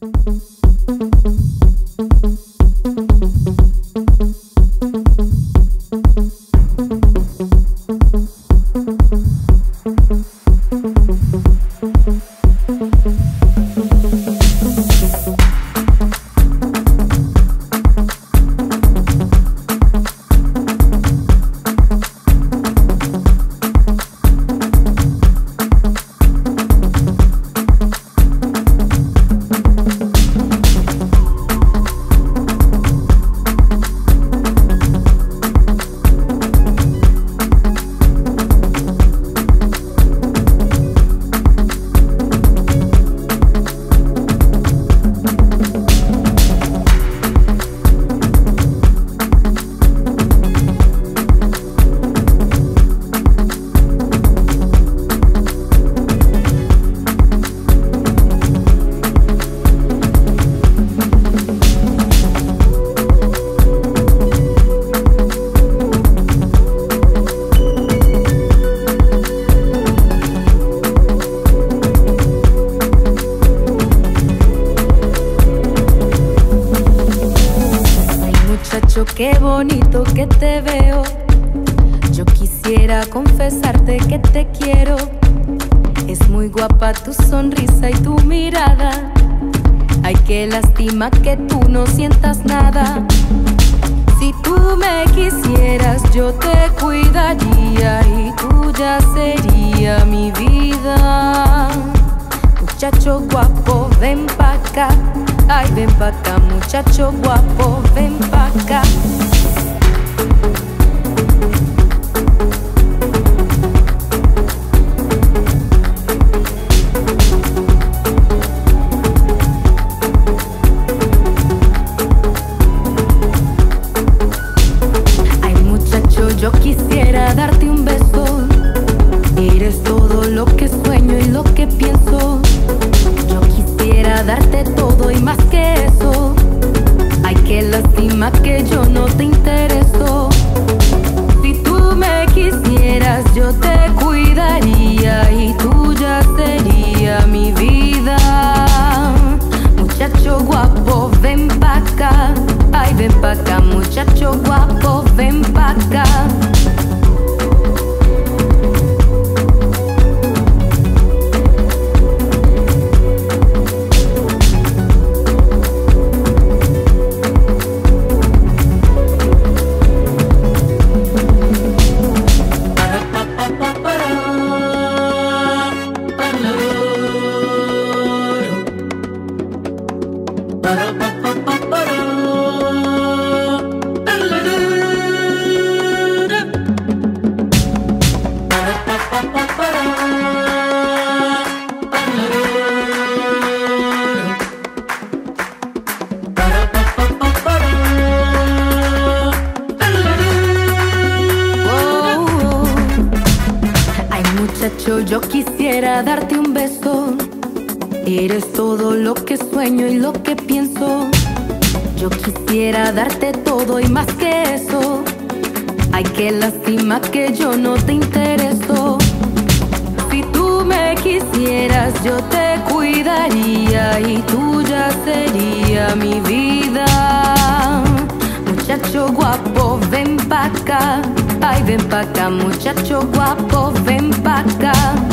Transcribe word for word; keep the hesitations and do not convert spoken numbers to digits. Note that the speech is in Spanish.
Qué bonito que te veo. Yo quisiera confesarte que te quiero. Es muy guapa tu sonrisa y tu mirada. Ay, qué lástima que tú no sientas nada. Si tú me quisieras, yo te cuidaría y tuya sería mi vida. Muchacho guapo, ven pa' acá. Ay, ven pa' acá, muchacho guapo, ven pa' acá. Ay, muchacho, yo quisiera darte un beso. Eres todo lo que sueño y lo que pienso. Yo quisiera darte todo y más que eso. Ay, qué lástima que yo no te intereso. Si tú me quisieras, yo te cuidaría y tuya sería mi vida. Muchacho guapo, ven pa' acá. Ay, ven pa' acá, muchacho guapo, ven pa' acá. Yo quisiera darte un beso. Eres todo lo que sueño y lo que pienso. Yo quisiera darte todo y más que eso. Ay, qué lástima que yo no te intereso. Si tú me quisieras, yo te cuidaría y tuya sería mi vida. Muchacho guapo, ven pa' acá. Ay, ven pa' acá, muchacho guapo, ven pa' acá.